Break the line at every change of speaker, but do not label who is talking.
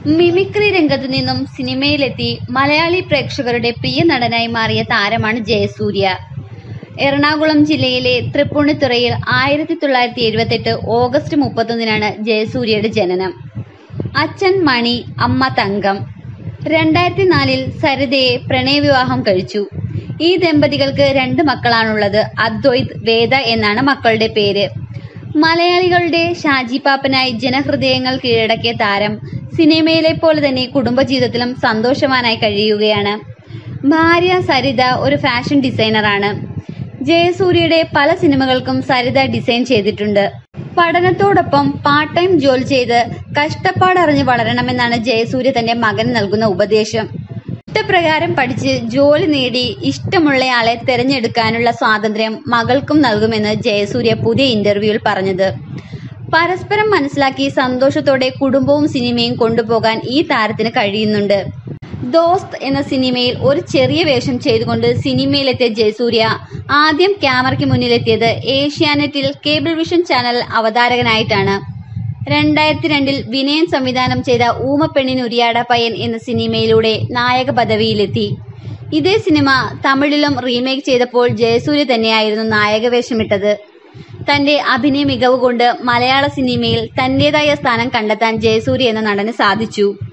Mimicry രംഗത്തു നിന്നും സിനിമയിലെത്തി മലയാളി പ്രേക്ഷകരുടെ പ്രിയ നടനായി മാറിയ താരമാണ് ജയസൂര്യ. എറണാകുളം ജില്ലയിലെ തൃപ്പൂണിത്തുറയിൽ 1978 ഓഗസ്റ്റ് 31 ജയസൂര്യയുടെ ജനനം. അച്ഛൻ മണി, അമ്മ തങ്കം. 2004 സരിതയെ പ്രണയവിവാഹം കഴിച്ചു. ഈ ദമ്പതികൾക്ക് 2 മക്കളാണുള്ളത്. അദ്വൈത്, വേദ എന്നാണ് മക്കളുടെ പേര്. മലയാളികളുടെ ഷാജി പാപ്പനായി ജനഹൃദയങ്ങൾ കീഴടക്കിയ താരം സിനിമയിലെ പോലെ തന്നെ കുടുംബജീവിതത്തിലും സന്തോഷവാനായി കഴിയുകയാണ്. ഭാര്യ സരിത ഒരു ഫാഷൻ ഡിസൈനറാണ്. ജയസൂര്യയുടെ പല സിനിമകൾക്കും സരിത ഡിസൈൻ ചെയ്തിട്ടുണ്ട്. പഠനത്തോടൊപ്പം പാർട്ട് ടൈം ജോലി ചെയ്ത് കഷ്ടപ്പാടറിഞ്ഞ് വളരണമെന്നാണ് ജയസൂര്യ തന്റെ മകന് നൽകുന്ന ഉപദേശം. ഇഷ്ടപ്രകാരം പഠിച്ച് ജോലി നേടി ഇഷ്ടമുള്ളയാളെ തെരഞ്ഞെടുക്കാനുള്ള സ്വാതന്ത്ര്യം മകൾക്കും നൽകുമെന്ന് ജയസൂര്യ പുതിയ ഇന്റർവ്യൂവിൽ പറഞ്ഞത്. പരസ്പരം മനസ്സിലാക്കി സന്തോഷത്തോടെ കുടുംബവും സിനിമയും കൊണ്ടുപോകാൻ ഈ താരത്തിന് കഴിയുന്നുണ്ട്. ദോസ്ത് എന്ന സിനിമയിൽ ഒരു ചെറിയ വേഷം ചെയ്തുകൊണ്ട് സിനിമയിലെത്തിയ ജയസൂര്യ ആദ്യം ക്യാമറയ്ക്ക് മുന്നിലെത്തിയത് ഏഷ്യാനെറ്റിൽ കേബിൾ വിഷൻ ചാനൽ അവതാരകനായിട്ടാണ്. 2002 വിനയൻ സംവിധാനം ചെയ്ത ഊമപ്പെണ്ണിന് ഉരിയാട പയ്യൻ എന്ന സിനിമയിലൂടെ നായക പദവിയിലെത്തി. ഇതേ സിനിമ തമിഴിലും റീമേക്ക് ചെയ്തപ്പോൾ ജയസൂര്യ തന്നെയായിരുന്നു നായകവേഷമിട്ടത്. തന്റെ അഭിനയ മികവ് കൊണ്ട് മലയാള സിനിമയിൽ തന്റേതായ സ്ഥാനം കണ്ടെത്താൻ ജയസൂര്യ എന്ന നടന് സാധിച്ചു.